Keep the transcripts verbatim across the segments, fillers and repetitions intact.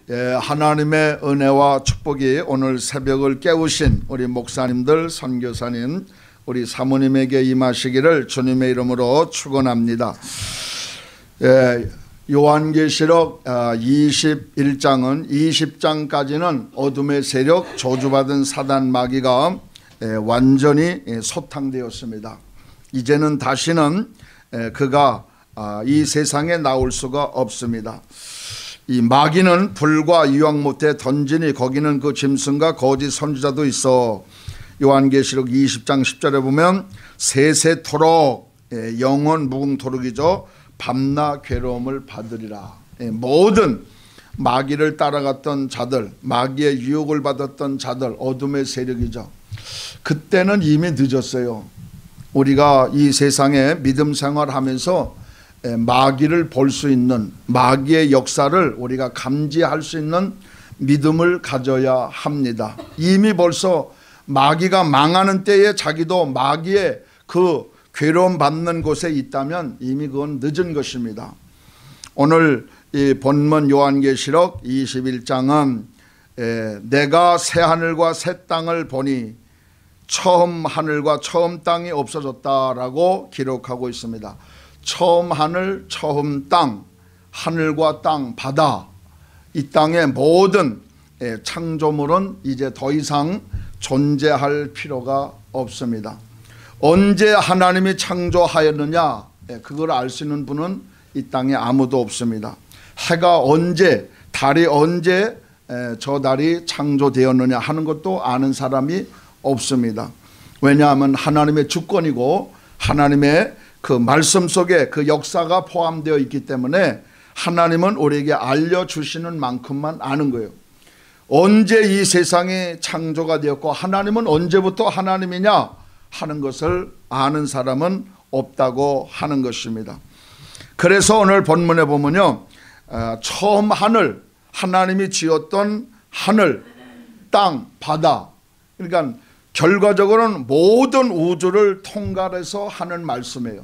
예, 하나님의 은혜와 축복이 오늘 새벽을 깨우신 우리 목사님들, 선교사님, 우리 사모님에게 임하시기를 주님의 이름으로 축원합니다. 예, 요한계시록 이십일 장은 이십 장까지는 어둠의 세력, 저주받은 사단 마귀가 완전히 소탕되었습니다. 이제는 다시는 그가 이 세상에 나올 수가 없습니다. 이 마귀는 불과 유황 못에 던지니 거기는 그 짐승과 거짓 선지자도 있어. 요한계시록 이십 장 십 절에 보면 세세토록, 영원 무궁토록이죠. 밤낮 괴로움을 받으리라. 모든 마귀를 따라갔던 자들, 마귀의 유혹을 받았던 자들, 어둠의 세력이죠. 그때는 이미 늦었어요. 우리가 이 세상에 믿음 생활하면서 마귀를 볼 수 있는, 마귀의 역사를 우리가 감지할 수 있는 믿음을 가져야 합니다. 이미 벌써 마귀가 망하는 때에 자기도 마귀의 그 괴로움 받는 곳에 있다면 이미 그건 늦은 것입니다. 오늘 이 본문 요한계시록 이십일 장은 내가 새 하늘과 새 땅을 보니 처음 하늘과 처음 땅이 없어졌다라고 기록하고 있습니다. 처음 하늘, 처음 땅, 하늘과 땅, 바다, 이 땅의 모든 창조물은 이제 더 이상 존재할 필요가 없습니다. 언제 하나님이 창조하였느냐, 그걸 알 수 있는 분은 이 땅에 아무도 없습니다. 해가 언제, 달이 언제 저 달이 창조되었느냐 하는 것도 아는 사람이 없습니다. 왜냐하면 하나님의 주권이고 하나님의 그 말씀 속에 그 역사가 포함되어 있기 때문에 하나님은 우리에게 알려주시는 만큼만 아는 거예요. 언제 이 세상이 창조가 되었고 하나님은 언제부터 하나님이냐 하는 것을 아는 사람은 없다고 하는 것입니다. 그래서 오늘 본문에 보면요, 처음 하늘, 하나님이 지었던 하늘, 땅, 바다, 그러니까 결과적으로는 모든 우주를 통괄해서 하는 말씀이에요.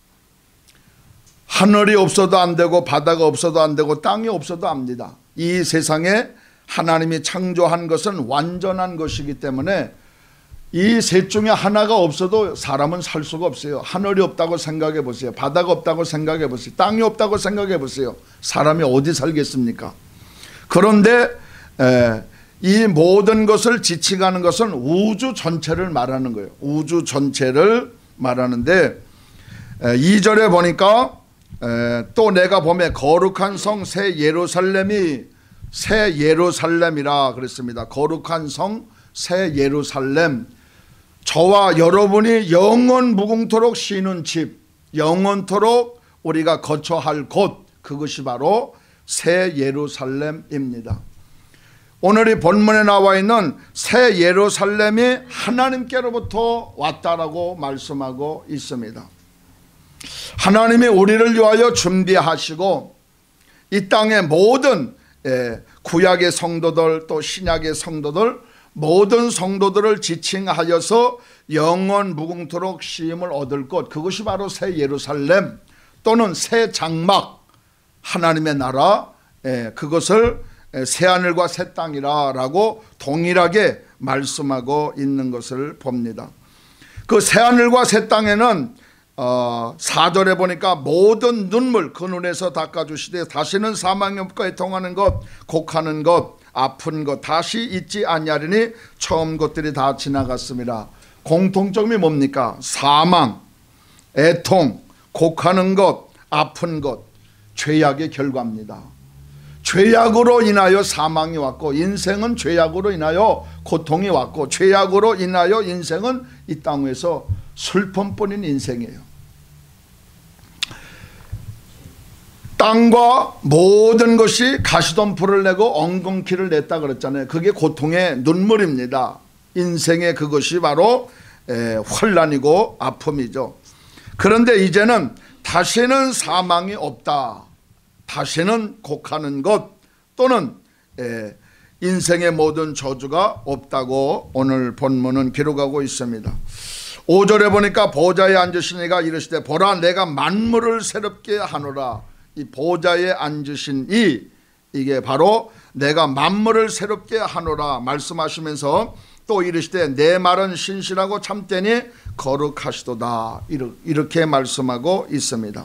하늘이 없어도 안 되고 바다가 없어도 안 되고 땅이 없어도 압니다. 이 세상에 하나님이 창조한 것은 완전한 것이기 때문에 이 셋 중에 하나가 없어도 사람은 살 수가 없어요. 하늘이 없다고 생각해 보세요. 바다가 없다고 생각해 보세요. 땅이 없다고 생각해 보세요. 사람이 어디 살겠습니까? 그런데 에, 이 모든 것을 지칭하는 것은 우주 전체를 말하는 거예요. 우주 전체를 말하는데 이 절에 보니까 또 내가 보매 거룩한 성 새 예루살렘이 새 예루살렘이라 그랬습니다. 거룩한 성 새 예루살렘, 저와 여러분이 영원 무궁토록 쉬는 집, 영원토록 우리가 거처할 곳, 그것이 바로 새 예루살렘입니다. 오늘 이 본문에 나와 있는 새 예루살렘이 하나님께로부터 왔다라고 말씀하고 있습니다. 하나님이 우리를 위하여 준비하시고 이 땅의 모든 구약의 성도들 또 신약의 성도들 모든 성도들을 지칭하여서 영원 무궁토록 쉼을 얻을 곳, 그것이 바로 새 예루살렘 또는 새 장막, 하나님의 나라, 그것을 새하늘과 새 땅이라 라고 동일하게 말씀하고 있는 것을 봅니다. 그 새하늘과 새 땅에는 어, 사 절에 보니까 모든 눈물 그 눈에서 닦아주시되 다시는 사망이 없고 애통하는 것, 곡하는 것, 아픈 것 다시 있지 아니하리니 처음 것들이 다 지나갔습니다. 공통점이 뭡니까? 사망, 애통, 곡하는 것, 아픈 것, 죄악의 결과입니다. 죄악으로 인하여 사망이 왔고 인생은 죄악으로 인하여 고통이 왔고 죄악으로 인하여 인생은 이 땅에서 슬픔뿐인 인생이에요. 땅과 모든 것이 가시덤불을 내고 엉겅퀴를 냈다 그랬잖아요. 그게 고통의 눈물입니다. 인생의 그것이 바로 환난이고 아픔이죠. 그런데 이제는 다시는 사망이 없다, 다시는 곡하는 것 또는 인생의 모든 저주가 없다고 오늘 본문은 기록하고 있습니다. 오 절에 보니까 보좌에 앉으신 이가 이르시되 보라 내가 만물을 새롭게 하노라. 이 보좌에 앉으신 이 이게 바로 내가 만물을 새롭게 하노라 말씀하시면서 또 이르시되 내 말은 신실하고 참되니 거룩하시도다 이렇게 말씀하고 있습니다.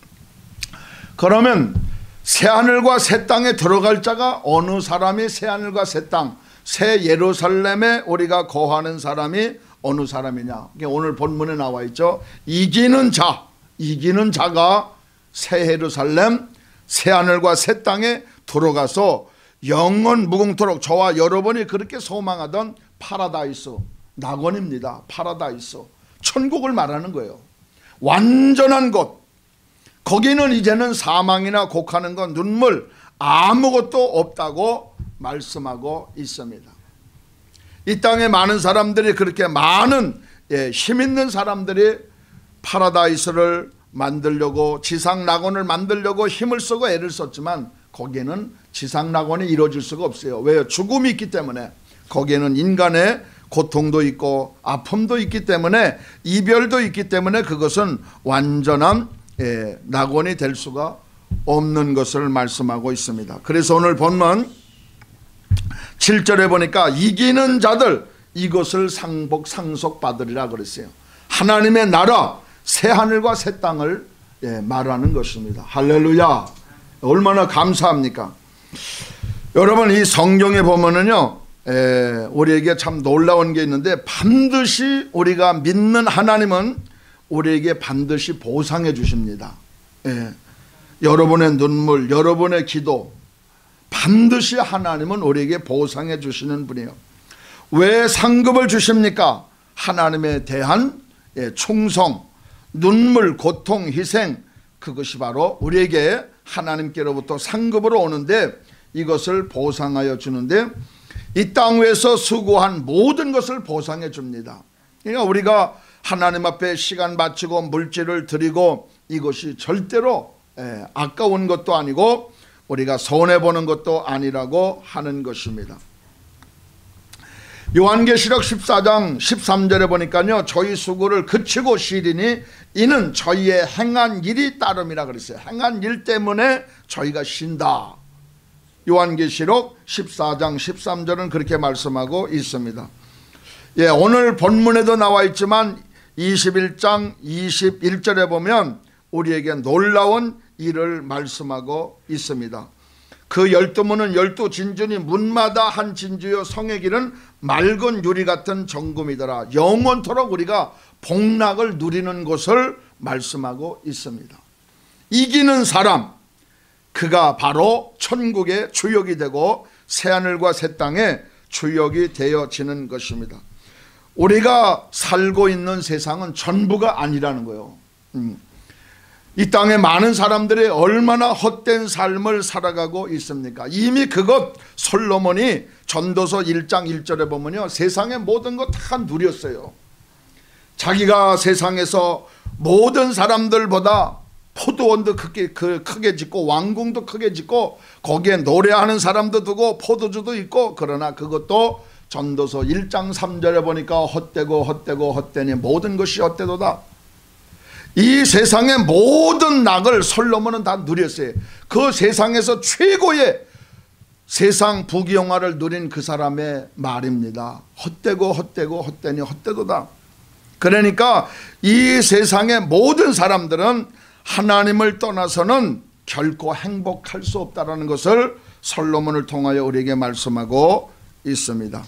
그러면 새하늘과 새 땅에 들어갈 자가 어느 사람이 새하늘과 새 땅, 새 예루살렘에 우리가 거하는 사람이 어느 사람이냐? 오늘 본문에 나와 있죠. 이기는 자, 이기는 자가 새 예루살렘, 새 하늘과 새 땅에 들어가서 영원 무궁토록 저와 여러분이 그렇게 소망하던 파라다이스, 낙원입니다. 파라다이스, 천국을 말하는 거예요. 완전한 곳. 거기는 이제는 사망이나 곡하는 것, 눈물 아무것도 없다고 말씀하고 있습니다. 이 땅에 많은 사람들이 그렇게 많은 예, 힘 있는 사람들이 파라다이스를 만들려고 지상 낙원을 만들려고 힘을 쓰고 애를 썼지만 거기에는 지상 낙원이 이루어질 수가 없어요. 왜요? 죽음이 있기 때문에. 거기에는 인간의 고통도 있고 아픔도 있기 때문에 이별도 있기 때문에 그것은 완전한 예, 낙원이 될 수가 없는 것을 말씀하고 있습니다. 그래서 오늘 본문 칠 절에 보니까 이기는 자들 이것을 상복 상속받으리라 그랬어요. 하나님의 나라 새하늘과 새 땅을 예, 말하는 것입니다. 할렐루야. 얼마나 감사합니까? 여러분 이 성경에 보면은요 에, 우리에게 참 놀라운 게 있는데 반드시 우리가 믿는 하나님은 우리에게 반드시 보상해 주십니다. 예. 여러분의 눈물, 여러분의 기도 반드시 하나님은 우리에게 보상해 주시는 분이에요. 왜 상급을 주십니까? 하나님에 대한 예, 충성, 눈물, 고통, 희생 그것이 바로 우리에게 하나님께로부터 상급으로 오는데 이것을 보상하여 주는데 이 땅 위에서 수고한 모든 것을 보상해 줍니다. 그러니까 우리가 하나님 앞에 시간 바치고 물질을 드리고 이것이 절대로 예, 아까운 것도 아니고 우리가 손해보는 것도 아니라고 하는 것입니다. 요한계시록 십사 장 십삼 절에 보니까요 저희 수고를 그치고 쉬리니 이는 저희의 행한 일이 따름이라 그랬어요. 행한 일 때문에 저희가 쉰다. 요한계시록 십사 장 십삼 절은 그렇게 말씀하고 있습니다. 예, 오늘 본문에도 나와 있지만 이십일 장 이십일 절에 보면 우리에게 놀라운 일을 말씀하고 있습니다. 그 열두 문은 열두 진주니 문마다 한 진주요 성의 길은 맑은 유리 같은 정금이더라. 영원토록 우리가 복락을 누리는 것을 말씀하고 있습니다. 이기는 사람 그가 바로 천국의 주역이 되고 새하늘과 새 땅의 주역이 되어지는 것입니다. 우리가 살고 있는 세상은 전부가 아니라는 거예요. 음. 이 땅에 많은 사람들이 얼마나 헛된 삶을 살아가고 있습니까? 이미 그것 솔로몬이 전도서 일 장 일 절에 보면요 세상의 모든 것 다 누렸어요. 자기가 세상에서 모든 사람들보다 포도원도 크게, 크게 짓고 왕궁도 크게 짓고 거기에 노래하는 사람도 두고 포도주도 있고 그러나 그것도 전도서 일 장 삼 절에 보니까 헛되고 헛되고 헛되니 모든 것이 헛되도다. 이 세상의 모든 낙을 솔로몬은 다 누렸어요. 그 세상에서 최고의 세상 부귀영화를 누린 그 사람의 말입니다. 헛되고 헛되고 헛되니 헛되도다. 그러니까 이 세상의 모든 사람들은 하나님을 떠나서는 결코 행복할 수 없다는 것을 솔로몬을 통하여 우리에게 말씀하고 있습니다.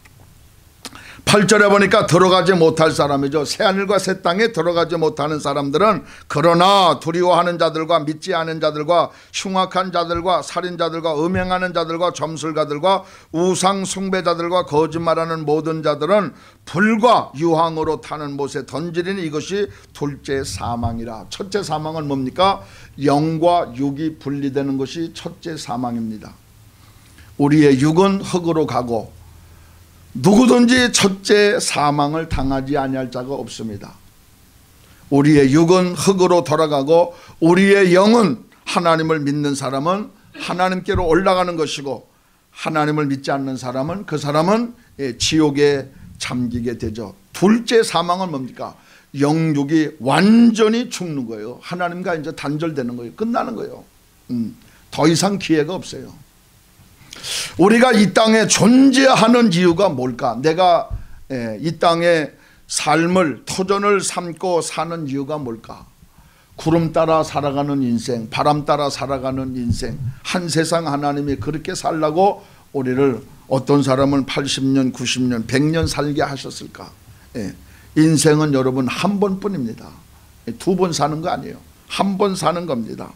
팔 절에 보니까 들어가지 못할 사람이죠. 새하늘과 새 땅에 들어가지 못하는 사람들은 그러나 두려워하는 자들과 믿지 않은 자들과 흉악한 자들과 살인자들과 음행하는 자들과 점술가들과 우상 숭배자들과 거짓말하는 모든 자들은 불과 유황으로 타는 못에 던지리니 이것이 둘째 사망이라. 첫째 사망은 뭡니까? 영과 육이 분리되는 것이 첫째 사망입니다. 우리의 육은 흙으로 가고 누구든지 첫째 사망을 당하지 아니할 자가 없습니다. 우리의 육은 흙으로 돌아가고 우리의 영은 하나님을 믿는 사람은 하나님께로 올라가는 것이고 하나님을 믿지 않는 사람은 그 사람은 지옥에 잠기게 되죠. 둘째 사망은 뭡니까? 영육이 완전히 죽는 거예요. 하나님과 이제 단절되는 거예요. 끝나는 거예요. 음. 더 이상 기회가 없어요. 우리가 이 땅에 존재하는 이유가 뭘까? 내가 이 땅에 삶을 터전을 삼고 사는 이유가 뭘까? 구름 따라 살아가는 인생, 바람 따라 살아가는 인생, 한 세상 하나님이 그렇게 살라고 우리를 어떤 사람은 팔십 년, 구십 년, 백 년 살게 하셨을까? 예. 인생은 여러분 한 번뿐입니다. 두 번 사는 거 아니에요. 한 번 사는 겁니다.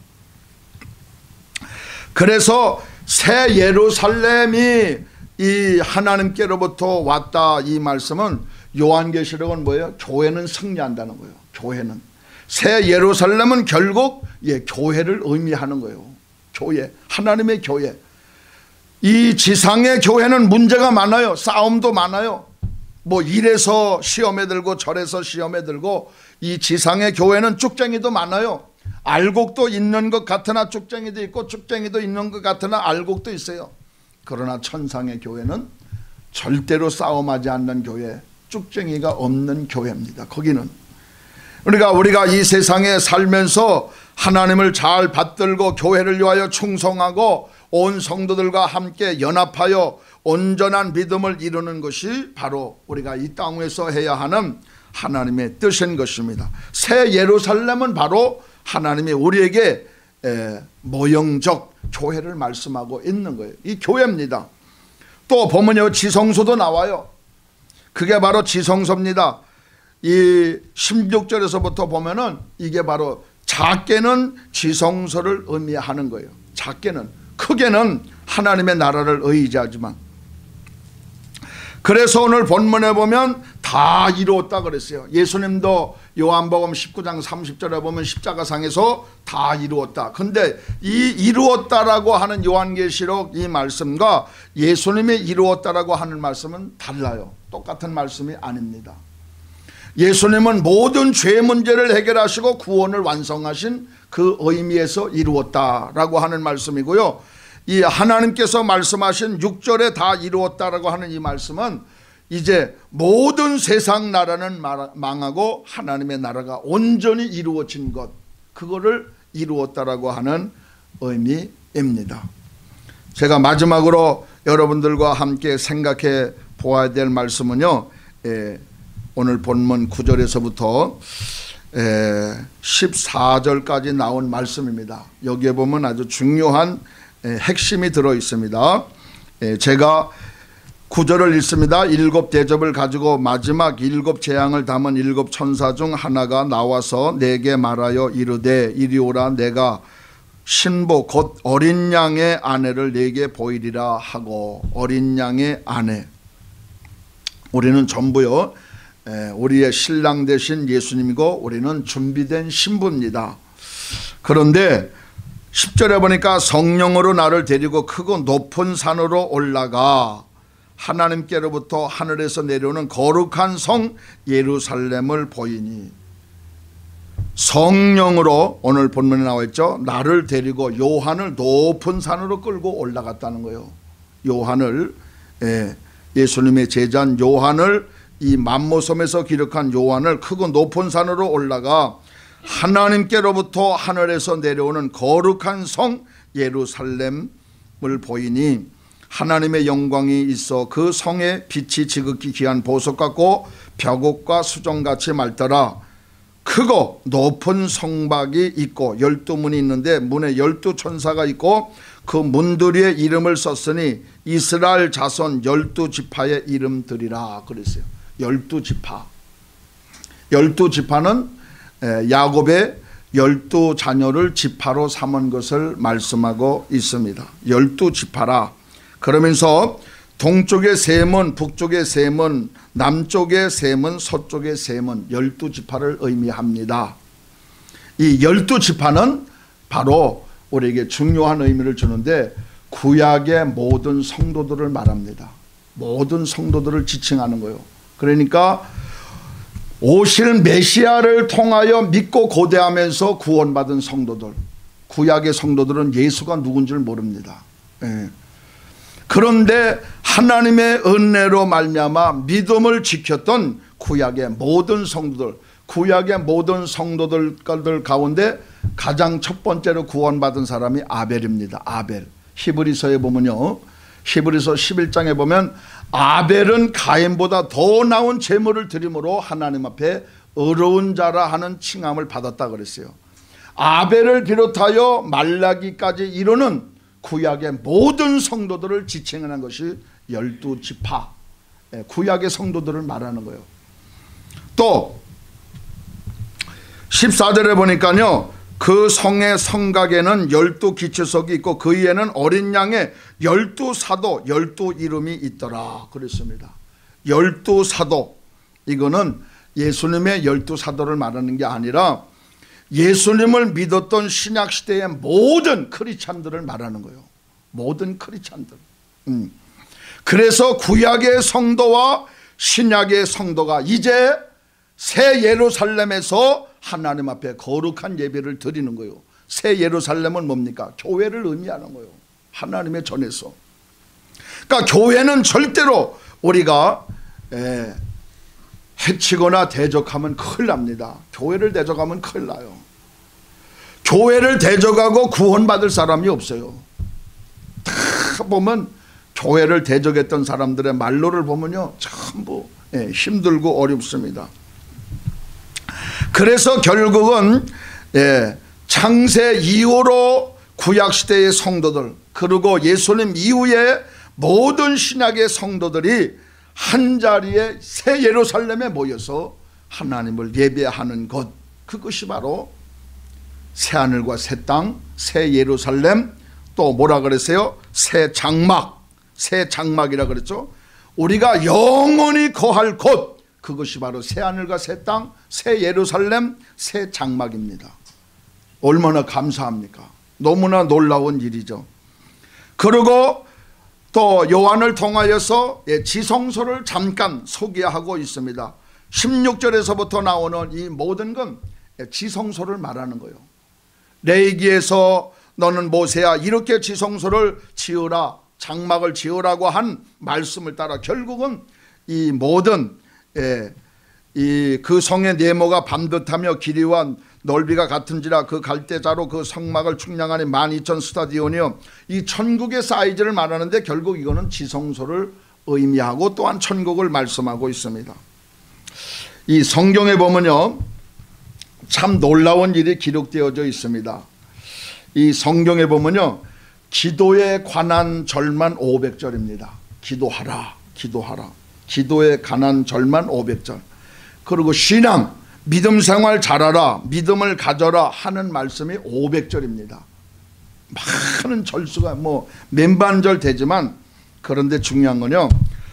그래서 새 예루살렘이 이 하나님께로부터 왔다, 이 말씀은 요한계시록은 뭐예요? 교회는 승리한다는 거예요. 교회는. 새 예루살렘은 결국 예, 교회를 의미하는 거예요. 교회, 하나님의 교회. 이 지상의 교회는 문제가 많아요. 싸움도 많아요. 뭐 이래서 시험에 들고 저래서 시험에 들고, 이 지상의 교회는 쭉쟁이도 많아요. 알곡도 있는 것 같으나 쭉쟁이도 있고, 쭉쟁이도 있는 것 같으나 알곡도 있어요. 그러나 천상의 교회는 절대로 싸움하지 않는 교회, 쭉쟁이가 없는 교회입니다. 거기는. 그러니까 우리가 이 세상에 살면서 하나님을 잘 받들고 교회를 위하여 충성하고 온 성도들과 함께 연합하여 온전한 믿음을 이루는 것이 바로 우리가 이 땅에서 해야 하는 하나님의 뜻인 것입니다. 새 예루살렘은 바로 하나님이 우리에게 모형적 교회를 말씀하고 있는 거예요. 이 교회입니다. 또 보면요, 지성소도 나와요. 그게 바로 지성소입니다. 이 십육 절에서부터 보면은 이게 바로 작게는 지성소를 의미하는 거예요. 작게는, 크게는 하나님의 나라를 의지하지만. 그래서 오늘 본문에 보면 다 이루었다 그랬어요. 예수님도 요한복음 십구 장 삼십 절에 보면 십자가상에서 다 이루었다. 근데 이 이루었다라고 하는 요한계시록 이 말씀과 예수님이 이루었다라고 하는 말씀은 달라요. 똑같은 말씀이 아닙니다. 예수님은 모든 죄 문제를 해결하시고 구원을 완성하신 그 의미에서 이루었다라고 하는 말씀이고요. 이 하나님께서 말씀하신 육 절에 다 이루었다라고 하는 이 말씀은 이제 모든 세상 나라는 망하고 하나님의 나라가 온전히 이루어진 것, 그거를 이루었다라고 하는 의미입니다. 제가 마지막으로 여러분들과 함께 생각해 보아야 될 말씀은요, 예, 오늘 본문 구 절에서부터 십사 절까지 나온 말씀입니다. 여기에 보면 아주 중요한 핵심이 들어 있습니다. 제가 구 절을 읽습니다. 일곱 대접을 가지고 마지막 일곱 재앙을 담은 일곱 천사 중 하나가 나와서 내게 말하여 이르되 이리 오라, 내가 신부 곧 어린 양의 아내를 내게 보이리라 하고. 어린 양의 아내, 우리는 전부요 우리의 신랑 되신 예수님이고 우리는 준비된 신부입니다. 그런데 십 절에 보니까 성령으로 나를 데리고 크고 높은 산으로 올라가 하나님께로부터 하늘에서 내려오는 거룩한 성 예루살렘을 보이니. 성령으로 오늘 본문에 나와 있죠. 나를 데리고 요한을 높은 산으로 끌고 올라갔다는 거예요. 요한을, 예, 예수님의 제자인 요한을, 이 만모섬에서 기록한 요한을 크고 높은 산으로 올라가 하나님께로부터 하늘에서 내려오는 거룩한 성 예루살렘을 보이니 하나님의 영광이 있어 그 성의 빛이 지극히 귀한 보석 같고 벽옥과 수정같이 맑더라. 크고 높은 성박이 있고 열두 문이 있는데 문에 열두 천사가 있고 그 문들이의 이름을 썼으니 이스라엘 자손 열두 지파의 이름들이라 그랬어요. 열두 지파. 열두 지파는 야곱의 열두 자녀를 지파로 삼은 것을 말씀하고 있습니다. 열두 지파라. 그러면서 동쪽의 셈은, 북쪽의 셈은, 남쪽의 셈은, 서쪽의 셈은 열두 지파를 의미합니다. 이 열두 지파는 바로 우리에게 중요한 의미를 주는데 구약의 모든 성도들을 말합니다. 모든 성도들을 지칭하는 거예요. 그러니까 오실 메시아를 통하여 믿고 고대하면서 구원받은 성도들, 구약의 성도들은 예수가 누군지를 모릅니다. 예. 그런데 하나님의 은혜로 말미암아 믿음을 지켰던 구약의 모든 성도들, 구약의 모든 성도들 가운데 가장 첫 번째로 구원받은 사람이 아벨입니다. 아벨. 히브리서에 보면요, 히브리서 십일 장에 보면 아벨은 가인보다 더 나은 제물을 드림으로 하나님 앞에 의로운 자라 하는 칭함을 받았다 그랬어요. 아벨을 비롯하여 말라기까지 이루는 구약의 모든 성도들을 지칭하는 것이 열두 지파, 구약의 성도들을 말하는 거예요. 또 십사 절에 보니까요, 그 성의 성곽에는 열두 기초석이 있고 그 위에는 어린 양의 열두 사도, 열두 이름이 있더라 그랬습니다. 열두 사도, 이거는 예수님의 열두 사도를 말하는 게 아니라 예수님을 믿었던 신약시대의 모든 크리스찬들을 말하는 거예요. 모든 크리스찬들. 음. 그래서 구약의 성도와 신약의 성도가 이제 새 예루살렘에서 하나님 앞에 거룩한 예배를 드리는 거예요. 새 예루살렘은 뭡니까? 교회를 의미하는 거예요. 하나님의 전에서. 그러니까 교회는 절대로 우리가 에, 해치거나 대적하면 큰일 납니다. 교회를 대적하면 큰일 나요. 교회를 대적하고 구원받을 사람이 없어요. 다 보면 교회를 대적했던 사람들의 말로를 보면요, 전부 예, 힘들고 어렵습니다. 그래서 결국은 예, 창세 이후로 구약시대의 성도들, 그리고 예수님 이후에 모든 신약의 성도들이 한자리에 새 예루살렘에 모여서 하나님을 예배하는 것, 그것이 바로 새하늘과 새 땅, 새 예루살렘, 또 뭐라 그랬어요? 새 장막, 새 장막이라 그랬죠. 우리가 영원히 거할 곳, 그것이 바로 새하늘과 새 땅, 새 예루살렘, 새 장막입니다. 얼마나 감사합니까? 너무나 놀라운 일이죠. 그리고 또 요한을 통하여서 지성소를 잠깐 소개하고 있습니다. 십육 절에서부터 나오는 이 모든 건 지성소를 말하는 거예요. 레위기에서 너는 모세야 이렇게 지성소를 지으라, 장막을 지으라고 한 말씀을 따라 결국은 이 모든 예, 이 그 성의 네모가 반듯하며 길이와 넓이가 같은지라 그 갈대자로 그 성막을 측량하니 만 이천 스타디온이요, 이 천국의 사이즈를 말하는데 결국 이거는 지성소를 의미하고 또한 천국을 말씀하고 있습니다. 이 성경에 보면요, 참 놀라운 일이 기록되어져 있습니다. 이 성경에 보면요, 기도에 관한 절만 오백 절입니다. 기도하라, 기도하라. 기도에 관한 절만 오백 절. 그리고 신앙, 믿음 생활 잘하라, 믿음을 가져라 하는 말씀이 오백 절입니다. 많은 절수가 뭐 맨반절 되지만, 그런데 중요한 건요,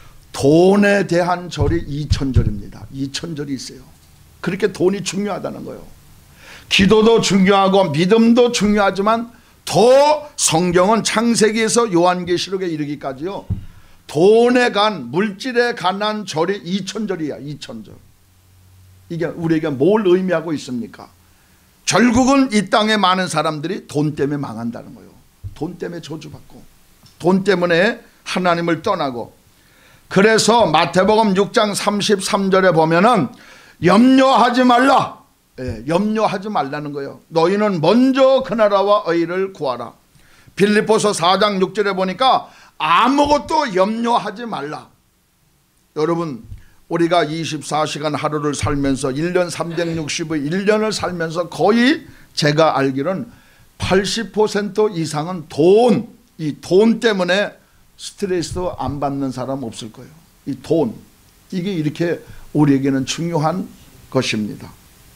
돈에 대한 절이 이천 절입니다. 이천 절이 있어요. 그렇게 돈이 중요하다는 거예요. 기도도 중요하고 믿음도 중요하지만 더 성경은 창세기에서 요한계시록에 이르기까지요, 돈에 관, 물질에 관한 절이 이천 절이야. 이천 절. 이게 우리에게 뭘 의미하고 있습니까? 결국은 이 땅에 많은 사람들이 돈 때문에 망한다는 거예요. 돈 때문에 저주받고, 돈 때문에 하나님을 떠나고. 그래서 마태복음 육 장 삼십삼 절에 보면은 염려하지 말라. 예, 염려하지 말라는 거예요. 너희는 먼저 그 나라와 의를 구하라. 빌립보서 사 장 육 절에 보니까 아무것도 염려하지 말라. 여러분, 우리가 이십사 시간 하루를 살면서 일 년 삼백육십 일 일 년을 살면서 거의 제가 알기로는 팔십 퍼센트 이상은 돈, 이 돈 때문에 스트레스 안 받는 사람 없을 거예요. 이 돈, 이게 이렇게 우리에게는 중요한 것입니다.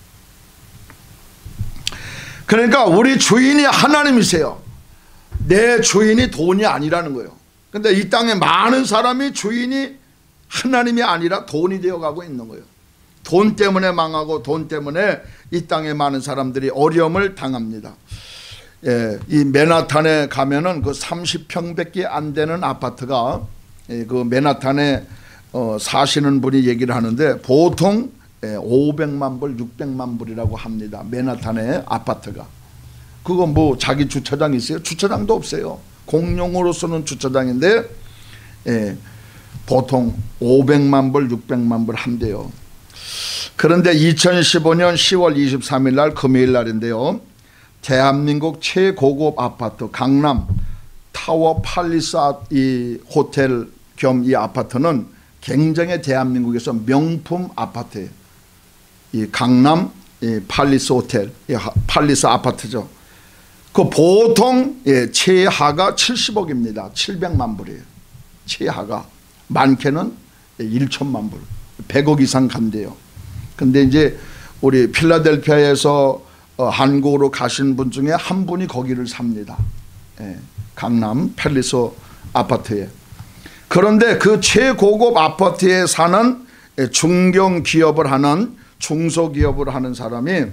그러니까 우리 주인이 하나님이세요. 내 주인이 돈이 아니라는 거예요. 근데 이 땅에 많은 사람이 주인이 하나님이 아니라 돈이 되어가고 있는 거예요. 돈 때문에 망하고 돈 때문에 이 땅에 많은 사람들이 어려움을 당합니다. 예, 이 맨하탄에 가면은 그 삼십 평밖에 안 되는 아파트가, 예, 그 맨하탄에 어, 사시는 분이 얘기를 하는데 보통 예, 오백만 불, 육백만 불이라고 합니다. 맨하탄의 아파트가. 그거 뭐 자기 주차장 있어요? 주차장도 없어요. 공용으로 쓰는 주차장인데 예, 보통 오백만 불, 육백만 불 한대요. 그런데 이천십오 년 시월 이십삼일 날 금요일 날인데요, 대한민국 최고급 아파트 강남 타워 팔리스 이 호텔 겸 이 아파트는 굉장히 대한민국에서 명품 아파트예요. 이 강남 이 팔리스 호텔, 이 팔리스 아파트죠. 그 보통 예, 최하가 칠십억입니다. 칠백만 불이에요. 최하가 많게는 천만 불, 백억 이상 간대요. 근데 이제 우리 필라델피아에서 어, 한국으로 가신 분 중에 한 분이 거기를 삽니다. 예, 강남 팰리스 아파트에. 그런데 그 최고급 아파트에 사는 중견기업을 하는 중소기업을 하는 사람이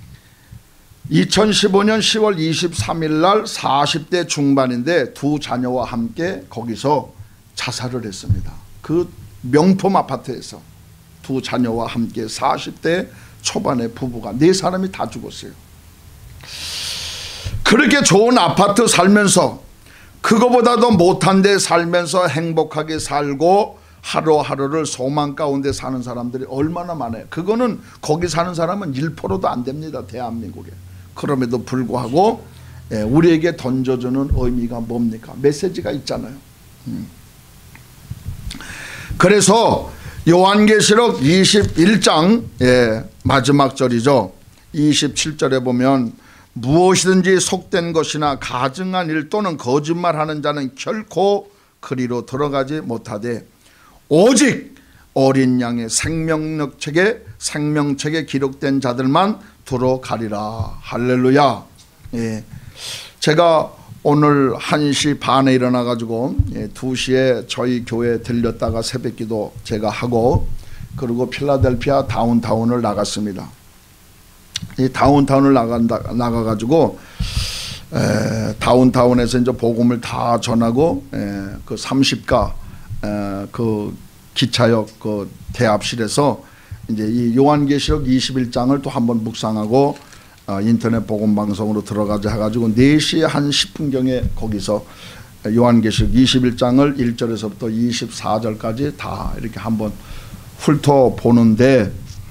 이천십오년 시월 이십삼일 날 사십 대 중반인데 두 자녀와 함께 거기서 자살을 했습니다. 그 명품 아파트에서 두 자녀와 함께 사십 대 초반의 부부가 네 사람이 다 죽었어요. 그렇게 좋은 아파트 살면서 그거보다도 못한 데 살면서 행복하게 살고 하루하루를 소망 가운데 사는 사람들이 얼마나 많아요. 그거는 거기 사는 사람은 일 퍼센트도 안 됩니다. 대한민국에. 그럼에도 불구하고 우리에게 던져주는 의미가 뭡니까? 메시지가 있잖아요. 그래서 요한계시록 이십일 장 예, 마지막 절이죠. 이십칠 절에 보면 무엇이든지 속된 것이나 가증한 일 또는 거짓말하는 자는 결코 그리로 들어가지 못하되 오직 어린 양의 생명책에 생명책에 기록된 자들만 들어가리라. 할렐루야. 예. 제가 오늘 한 시 반에 일어나 가지고 예, 두 시에 저희 교회에 들렸다가 새벽기도 제가 하고 그리고 필라델피아 다운타운을 나갔습니다. 이 다운타운을 나간다 나가 가지고 에, 다운타운에서 이제 복음을 다 전하고 에, 그 삼십 가 에, 그 기차역 그 대합실에서 이제 이 요한계시록 이십일 장을 또 한번 묵상하고 어, 인터넷 복음 방송으로 들어가자 해가지고 네 시 한 십 분경에 거기서 요한계시록 이십일 장을 일 절에서부터 이십사 절까지 다 이렇게 한번 훑어보는데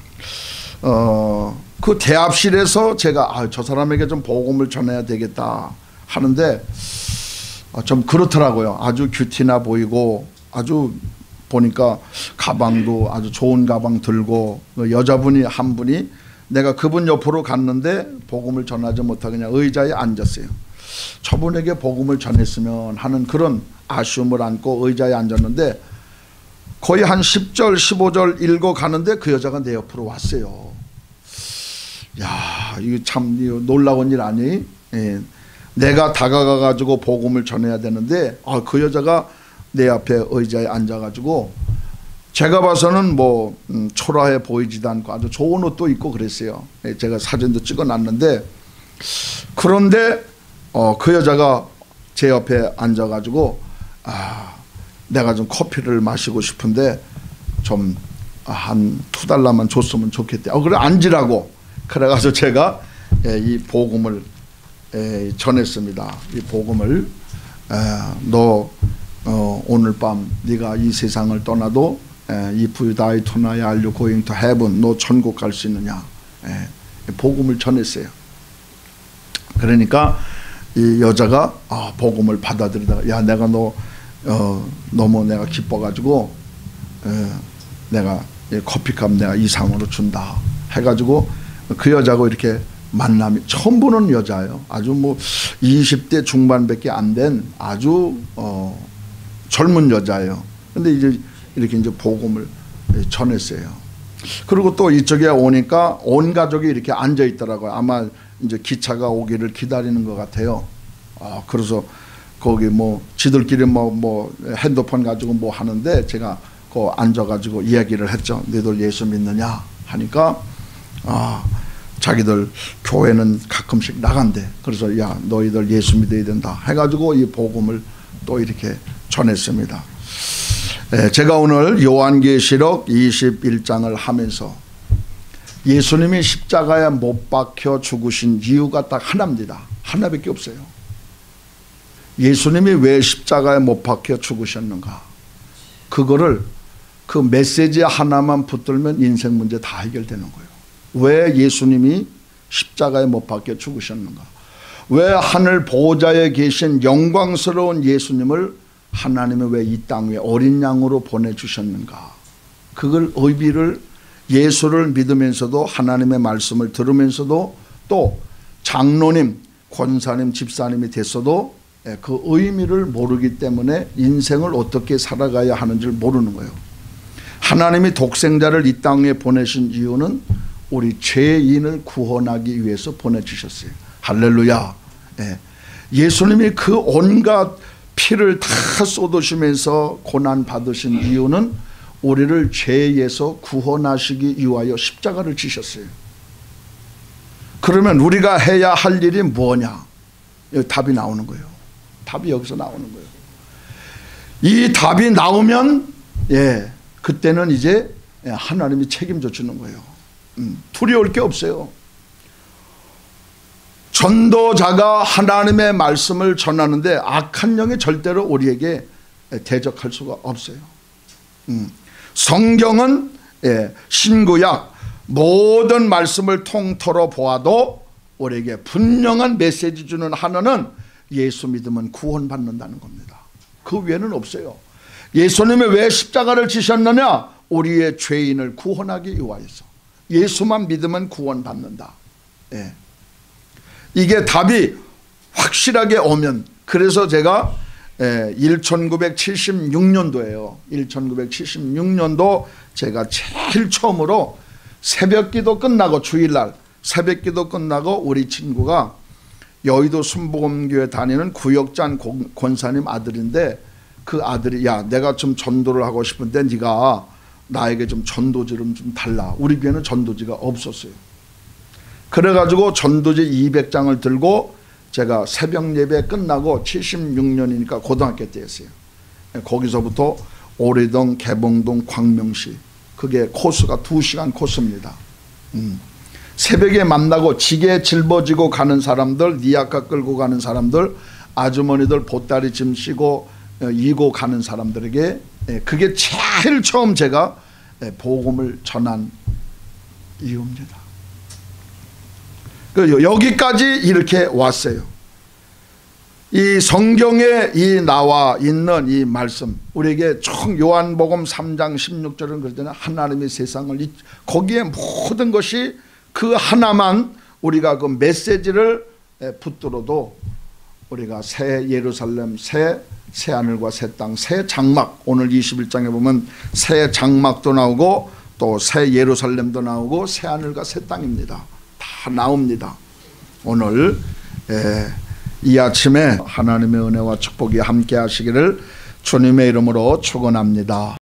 어, 그 대합실에서 제가 아, 저 사람에게 좀 복음을 전해야 되겠다 하는데 어, 좀 그렇더라고요. 아주 큐티나 보이고 아주 보니까 가방도 아주 좋은 가방 들고 여자분이 한 분이 내가 그분 옆으로 갔는데 복음을 전하지 못하고 그냥 의자에 앉았어요. 저분에게 복음을 전했으면 하는 그런 아쉬움을 안고 의자에 앉았는데 거의 한 십 절 십오 절 읽어 가는데 그 여자가 내 옆으로 왔어요. 야, 이거 참 이거 놀라운 일 아니? 예. 내가 다가가 가지고 복음을 전해야 되는데 아, 그 여자가 내 앞에 의자에 앉아 가지고 제가 봐서는 뭐 음, 초라해 보이지도 않고 아주 좋은 옷도 입고 그랬어요. 예, 제가 사진도 찍어 놨는데 그런데 어, 그 여자가 제 옆에 앉아 가지고 아, 내가 좀 커피를 마시고 싶은데 좀 한 두 달러만 줬으면 좋겠대. 어, 그래 앉으라고. 그래가지고 제가 예, 이 복음을 예, 전했습니다. 이 복음을 에, 너 어, 오늘 밤 네가 이 세상을 떠나도 If you die tonight, are you going to heaven? 너 천국 갈 수 있느냐? 에, 복음을 전했어요. 그러니까 이 여자가 아, 복음을 받아들이다가 야 내가 너 어, 너무 내가 기뻐가지고 에, 내가 커피값 내가 이상으로 준다 해가지고 그 여자하고 이렇게 만남이 처음 보는 여자예요. 아주 뭐 이십 대 중반밖에 안 된 아주 어, 젊은 여자예요. 근데 이제 이렇게 이제 복음을 전했어요. 그리고 또 이쪽에 오니까 온 가족이 이렇게 앉아 있더라고요. 아마 이제 기차가 오기를 기다리는 것 같아요. 아, 그래서 거기 뭐 지들끼리 뭐, 뭐 핸드폰 가지고 뭐 하는데 제가 그 앉아가지고 이야기를 했죠. 너희들 예수 믿느냐 하니까 아, 자기들 교회는 가끔씩 나간대. 그래서 야 너희들 예수 믿어야 된다 해가지고 이 복음을 또 이렇게 전했습니다. 예, 제가 오늘 요한계시록 이십일 장을 하면서 예수님이 십자가에 못 박혀 죽으신 이유가 딱 하나입니다. 하나밖에 없어요. 예수님이 왜 십자가에 못 박혀 죽으셨는가? 그거를 그 메시지 하나만 붙들면 인생 문제 다 해결되는 거예요. 왜 예수님이 십자가에 못 박혀 죽으셨는가? 왜 하늘 보좌에 계신 영광스러운 예수님을 하나님이 왜 이 땅 위에 어린 양으로 보내주셨는가? 그걸 의미를 예수를 믿으면서도 하나님의 말씀을 들으면서도 또 장로님, 권사님, 집사님이 됐어도 그 의미를 모르기 때문에 인생을 어떻게 살아가야 하는지를 모르는 거예요. 하나님이 독생자를 이 땅에 보내신 이유는 우리 죄인을 구원하기 위해서 보내주셨어요. 할렐루야. 예. 예수님이 그 온갖 피를 다 쏟으시면서 고난 받으신 이유는 우리를 죄에서 구원하시기 위하여 십자가를 지셨어요. 그러면 우리가 해야 할 일이 뭐냐? 여기 답이 나오는 거예요. 답이 여기서 나오는 거예요. 이 답이 나오면 예, 그때는 이제 하나님이 책임져 주는 거예요. 음, 두려울 게 없어요. 전도자가 하나님의 말씀을 전하는데 악한 영이 절대로 우리에게 대적할 수가 없어요. 음, 성경은 예, 신구약 모든 말씀을 통틀어 보아도 우리에게 분명한 메시지 주는 하나는 예수 믿으면 구원받는다는 겁니다. 그 외에는 없어요. 예수님이 왜 십자가를 지셨느냐? 우리의 죄인을 구원하기 위하여서. 예수만 믿으면 구원받는다. 예. 이게 답이 확실하게 오면, 그래서 제가 천구백칠십육 년도에요. 천구백칠십육 년도 제가 제일 처음으로 새벽기도 끝나고, 주일날 새벽기도 끝나고 우리 친구가 여의도 순복음교회 다니는 구역장 권사님 아들인데, 그 아들이 야 내가 좀 전도를 하고 싶은데 네가 나에게 좀 전도지를 좀 달라. 우리 교회는 전도지가 없었어요. 그래가지고 전도지 이백 장을 들고 제가 새벽 예배 끝나고 칠십육 년이니까 고등학교 때였어요. 거기서부터 오리동, 개봉동, 광명시, 그게 코스가 두 시간 코스입니다. 음. 새벽에 만나고 지게 짊어지고 가는 사람들, 니아카 끌고 가는 사람들, 아주머니들 보따리 짐 씌고 이고 가는 사람들에게, 그게 제일 처음 제가 복음을 전한 이유입니다. 여기까지 이렇게 왔어요. 이 성경에 이 나와 있는 이 말씀, 우리에게 총 요한복음 삼 장 십육 절은 그럴 때는 하나님의 세상을, 거기에 모든 것이 그 하나만 우리가 그 메시지를 붙들어도 우리가 새 예루살렘, 새 새하늘과 새 땅, 새 장막, 오늘 이십일 장에 보면 새 장막도 나오고 또 새 예루살렘도 나오고 새하늘과 새 땅입니다. 다 나옵니다. 오늘 에, 이 아침에 하나님의 은혜와 축복이 함께 하시기를 주님의 이름으로 축원합니다.